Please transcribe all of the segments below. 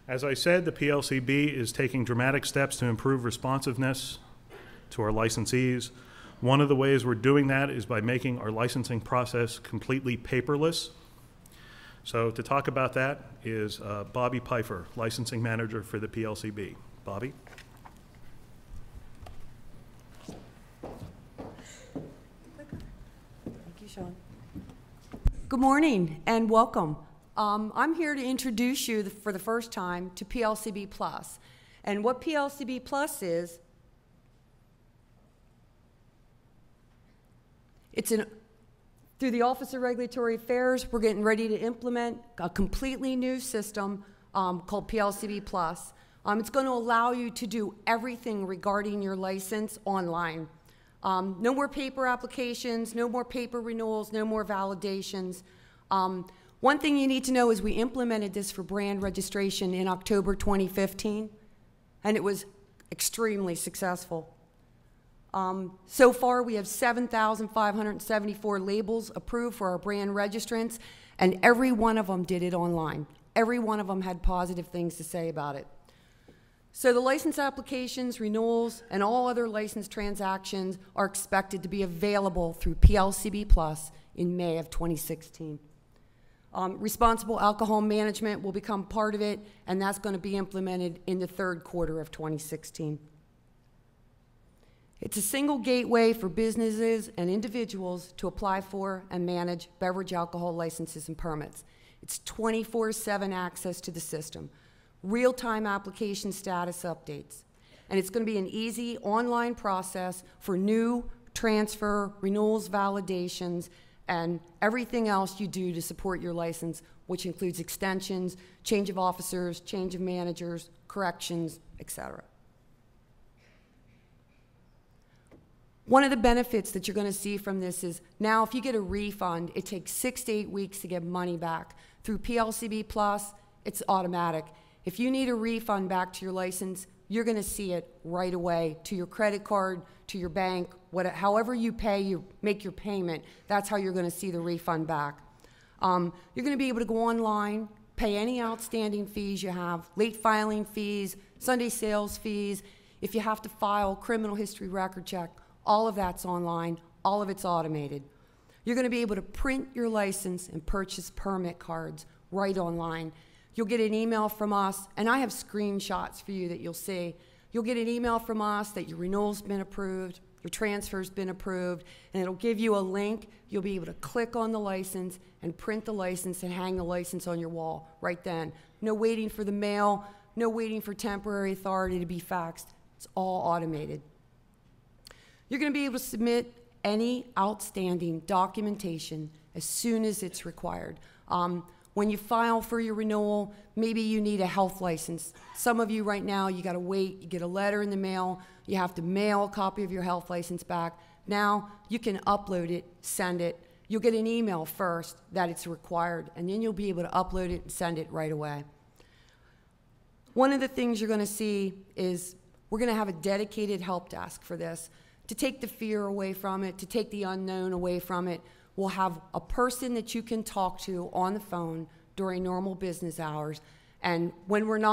As I said, the PLCB is taking dramatic steps to improve responsiveness to our licensees. One of the ways we're doing that is by making our licensing process completely paperless. So to talk about that is Bobby Pfeiffer, licensing manager for the PLCB. Bobby? Thank you, Sean. Good morning and welcome. I'm here to introduce you for the first time to PLCB Plus. And what PLCB Plus is, through the Office of Regulatory Affairs, we're getting ready to implement a completely new system called PLCB Plus. It's going to allow you to do everything regarding your license online. No more paper applications, no more paper renewals, no more validations. One thing you need to know is we implemented this for brand registration in October 2015, and it was extremely successful. So far, we have 7,574 labels approved for our brand registrants, and every one of them did it online. Every one of them had positive things to say about it. So the license applications, renewals, and all other license transactions are expected to be available through PLCB Plus in May of 2016. Responsible alcohol management will become part of it, and that's going to be implemented in the third quarter of 2016. It's a single gateway for businesses and individuals to apply for and manage beverage alcohol licenses and permits. It's 24/7 access to the system, real-time application status updates, and it's going to be an easy online process for new, transfer, renewals, validations, and everything else you do to support your license, which includes extensions, change of officers, change of managers, corrections, etc. One of the benefits that you're going to see from this is now if you get a refund, it takes 6 to 8 weeks to get money back. Through PLCB Plus, it's automatic. If you need a refund back to your license, you're going to see it right away to your credit card, to your bank, however you make your payment, that's how you're going to see the refund back. You're going to be able to go online, pay any outstanding fees you have, late filing fees, Sunday sales fees. If you have to file criminal history record check, all of that's online, all of it's automated. You're going to be able to print your license and purchase permit cards right online. You'll get an email from us, and I have screenshots for you that you'll see. You'll get an email from us that your renewal's been approved, your transfer's been approved, and it'll give you a link. You'll be able to click on the license and print the license and hang the license on your wall right then. No waiting for the mail, no waiting for temporary authority to be faxed. It's all automated. You're going to be able to submit any outstanding documentation as soon as it's required. When you file for your renewal, maybe you need a health license. Some of you right now, you got to wait, you get a letter in the mail, you have to mail a copy of your health license back. Now you can upload it, send it. You'll get an email first that it's required, and then you'll be able to upload it and send it right away. One of the things you're going to see is we're going to have a dedicated help desk for this. To take the fear away from it, to take the unknown away from it, we'll have a person that you can talk to on the phone during normal business hours. And when when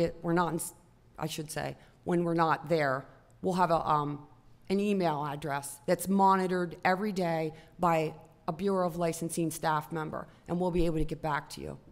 we're not there, we'll have an email address that's monitored every day by a Bureau of Licensing staff member, and we'll be able to get back to you.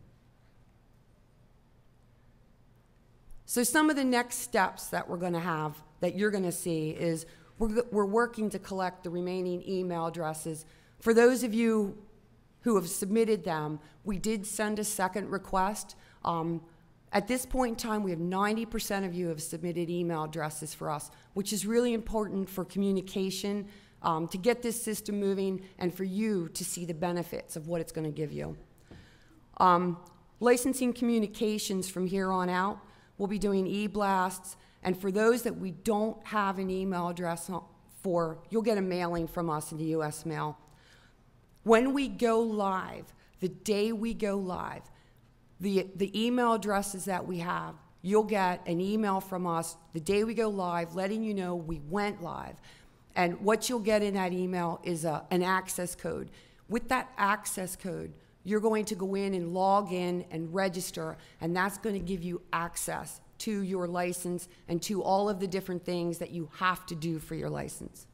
So some of the next steps that we're going to have, that you're going to see, is we're working to collect the remaining email addresses. For those of you who have submitted them, we did send a second request. At this point in time, we have 90% of you have submitted email addresses for us, which is really important for communication, to get this system moving, and for you to see the benefits of what it's going to give you. Licensing communications from here on out, we'll be doing e-blasts. And for those that we don't have an email address for, you'll get a mailing from us in the U.S. mail. When we go live, the day we go live, the email addresses that we have, you'll get an email from us the day we go live letting you know we went live. And what you'll get in that email is an access code. With that access code, you're going to go in and log in and register, and that's going to give you access to your license and to all of the different things that you have to do for your license.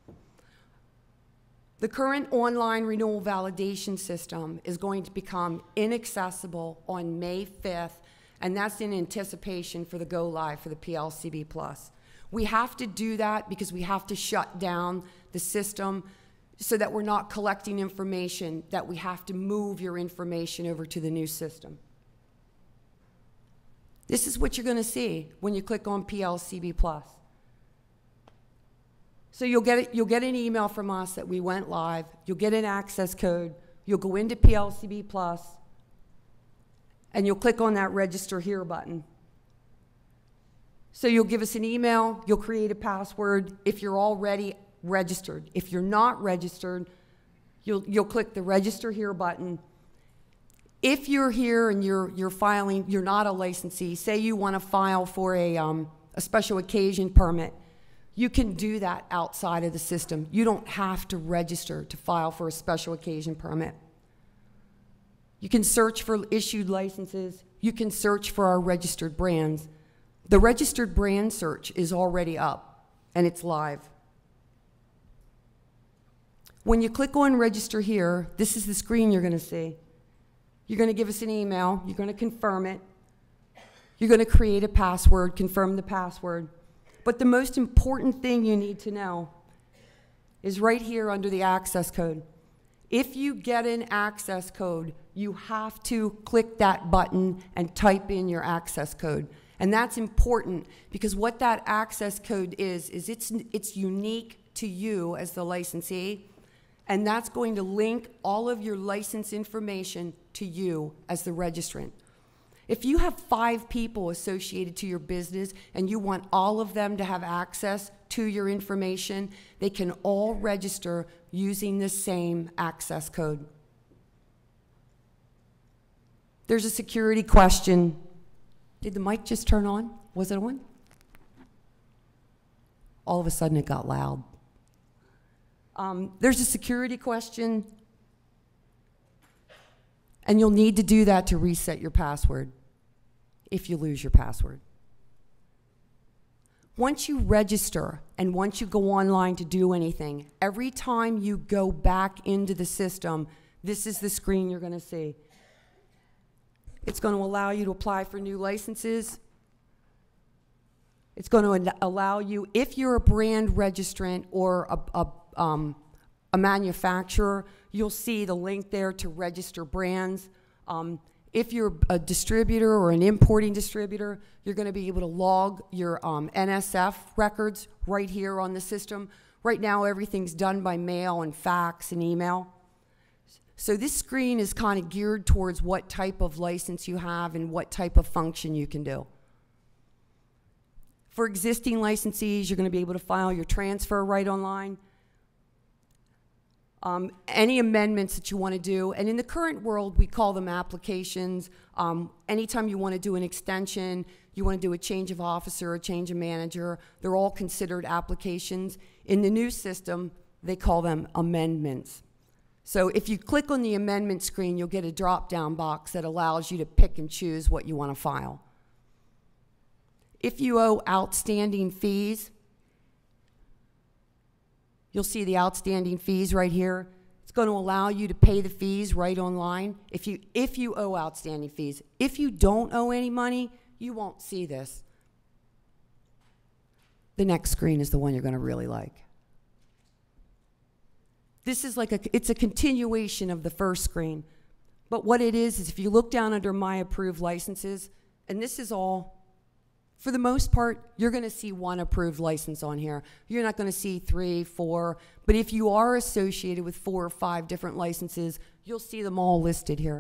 The current online renewal validation system is going to become inaccessible on May 5th, and that's in anticipation for the go live for the PLCB Plus. We have to do that because we have to shut down the system so that we're not collecting information, that we have to move your information over to the new system. This is what you're going to see when you click on PLCB Plus. So you'll get an email from us that we went live. You'll get an access code. You'll go into PLCB Plus, and you'll click on that Register Here button. So you'll give us an email. You'll create a password if you're already registered. If you're not registered, you'll click the Register Here button. If you're here and you're filing, you're not a licensee, say you want to file for a special occasion permit, you can do that outside of the system. You don't have to register to file for a special occasion permit. You can search for issued licenses. You can search for our registered brands. The registered brand search is already up, and it's live. When you click on Register Here, this is the screen you're going to see. You're going to give us an email. You're going to confirm it. You're going to create a password, confirm the password. But the most important thing you need to know is right here under the access code. If you get an access code, you have to click that button and type in your access code. And that's important because what that access code is it's unique to you as the licensee, and that's going to link all of your license information to you as the registrant. If you have 5 people associated to your business and you want all of them to have access to your information, they can all register using the same access code. There's a security question. Did the mic just turn on? Was it on? All of a sudden it got loud. There's a security question, and you'll need to do that to reset your password if you lose your password. Once you register and once you go online to do anything, every time you go back into the system, this is the screen you're going to see. It's going to allow you to apply for new licenses. It's going to allow you, if you're a brand registrant or a manufacturer, you'll see the link there to register brands. If you're a distributor or an importing distributor, you're going to be able to log your NSF records right here on the system. Right now, everything's done by mail and fax and email. So this screen is kind of geared towards what type of license you have and what type of function you can do. For existing licensees, you're going to be able to file your transfer right online. Any amendments that you want to do, and in the current world, we call them applications. Anytime you want to do an extension, you want to do a change of officer, a change of manager, they're all considered applications. In the new system, they call them amendments. So if you click on the amendment screen, you'll get a drop-down box that allows you to pick and choose what you want to file. If you owe outstanding fees, you'll see the outstanding fees right here. It's going to allow you to pay the fees right online if you owe outstanding fees. If you don't owe any money, you won't see this. The next screen is the one you're going to really like. This is it's a continuation of the first screen. But what it is if you look down under My Approved Licenses, and this is all, for the most part, you're going to see one approved license on here. You're not going to see 3, 4, but if you are associated with 4 or 5 different licenses, you'll see them all listed here.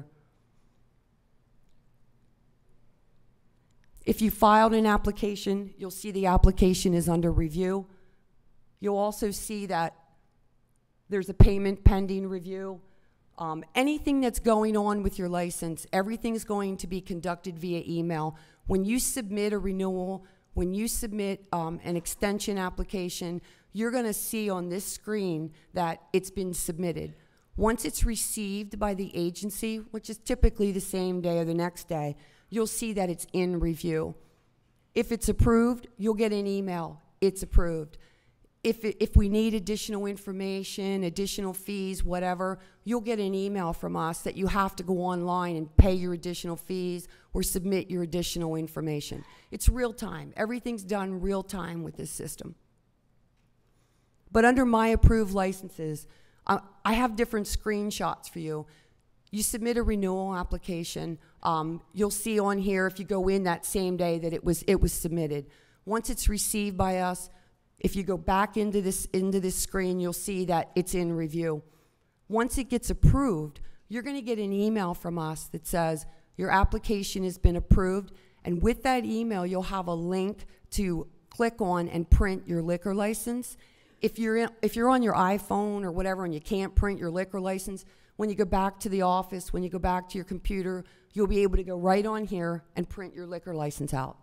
If you filed an application, you'll see the application is under review. You'll also see that there's a payment pending review. Anything that's going on with your license, everything's going to be conducted via email. When you submit a renewal, when you submit an extension application, you're going to see on this screen that it's been submitted. Once it's received by the agency, which is typically the same day or the next day, you'll see that it's in review. If it's approved, you'll get an email, it's approved. If we need additional information, additional fees, whatever, you'll get an email from us that you have to go online and pay your additional fees or submit your additional information. It's real time. Everything's done real time with this system. But under my approved licenses, I have different screenshots for you. You submit a renewal application. You'll see on here, if you go in that same day, that it was submitted. Once it's received by us, if you go back into this screen, you'll see that it's in review. Once it gets approved, you're going to get an email from us that says your application has been approved, and with that email, you'll have a link to click on and print your liquor license. If you're on your iPhone or whatever and you can't print your liquor license, when you go back to the office, when you go back to your computer, you'll be able to go right on here and print your liquor license out.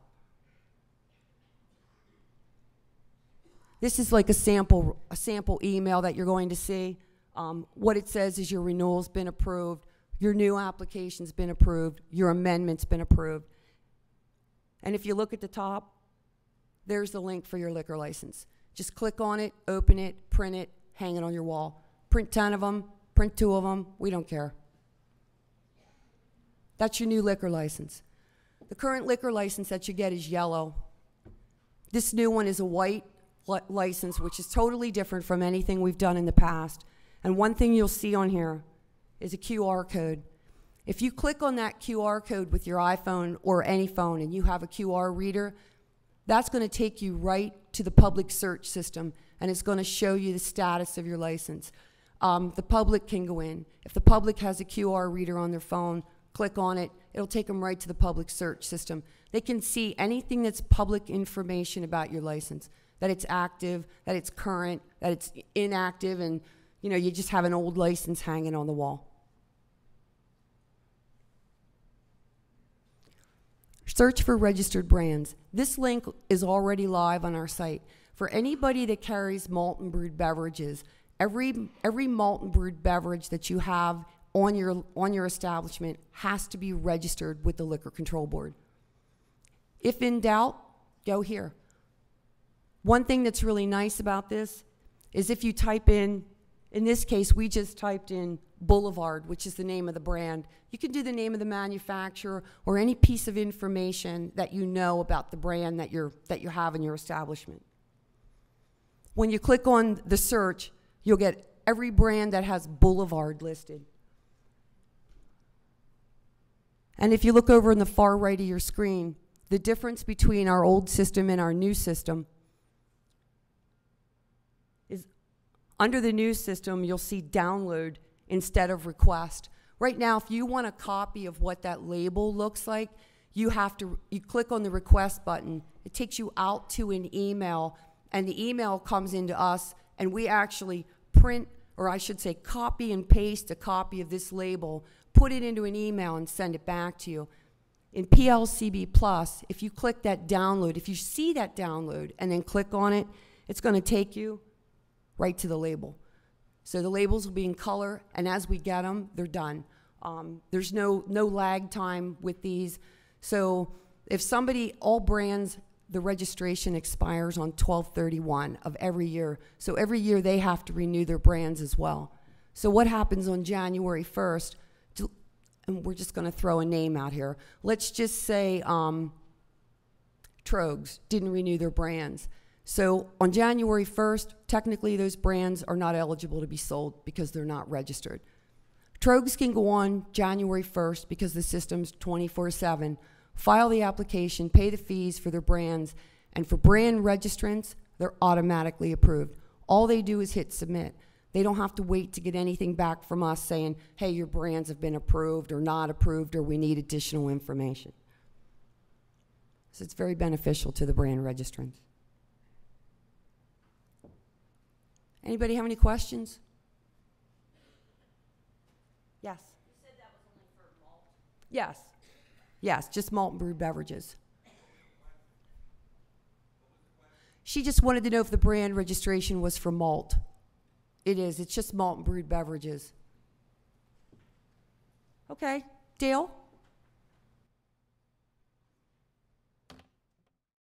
This is like a sample email that you're going to see. What it says is your renewal's been approved, your new application's been approved, your amendment's been approved. And if you look at the top, there's the link for your liquor license. Just click on it, open it, print it, hang it on your wall. Print 10 of them, print 2 of them, we don't care. That's your new liquor license. The current liquor license that you get is yellow. This new one is a white license, which is totally different from anything we've done in the past. And one thing you'll see on here is a QR code. If you click on that QR code with your iPhone or any phone and you have a QR reader, that's going to take you right to the public search system, and it's going to show you the status of your license. The public can go in. If the public has a QR reader on their phone, click on it, it'll take them right to the public search system. They can see anything that's public information about your license, that it's active, that it's current, that it's inactive, and you just have an old license hanging on the wall. Search for registered brands. This link is already live on our site. For anybody that carries malt and brewed beverages, every malt and brewed beverage that you have on your establishment has to be registered with the Liquor Control Board. If in doubt, go here. One thing that's really nice about this is if you type in this case, we just typed in Boulevard, which is the name of the brand. You can do the name of the manufacturer or any piece of information that you know about the brand that you have in your establishment. When you click on the search, you'll get every brand that has Boulevard listed. And if you look over in the far right of your screen, the difference between our old system and our new system is under the new system, you'll see download instead of request. Right now, if you want a copy of what that label looks like, you click on the request button. It takes you out to an email, and the email comes into us, and we actually print, or I should say copy and paste a copy of this label, put it into an email, and send it back to you. In PLCB Plus, if you click that download, if you see that download and then click on it, it's going to take you right to the label. So the labels will be in color, and as we get them, they're done. There's no lag time with these. So if all brands, the registration expires on 12/31 of every year. So every year they have to renew their brands as well. So what happens on January 1st, and we're just going to throw a name out here. Let's just say Trogs didn't renew their brands. So on January 1st, technically those brands are not eligible to be sold because they're not registered. Trogs can go on January 1st because the system's 24/7, file the application, pay the fees for their brands, and for brand registrants, they're automatically approved. All they do is hit submit. They don't have to wait to get anything back from us saying, hey, your brands have been approved or not approved, or we need additional information. So it's very beneficial to the brand registrants. Anybody have any questions? Yes. You said that was only for malt? Yes. Yes, just malt and brewed beverages. She just wanted to know if the brand registration was for malt. It is. It's just malt and brewed beverages. Okay, Dale?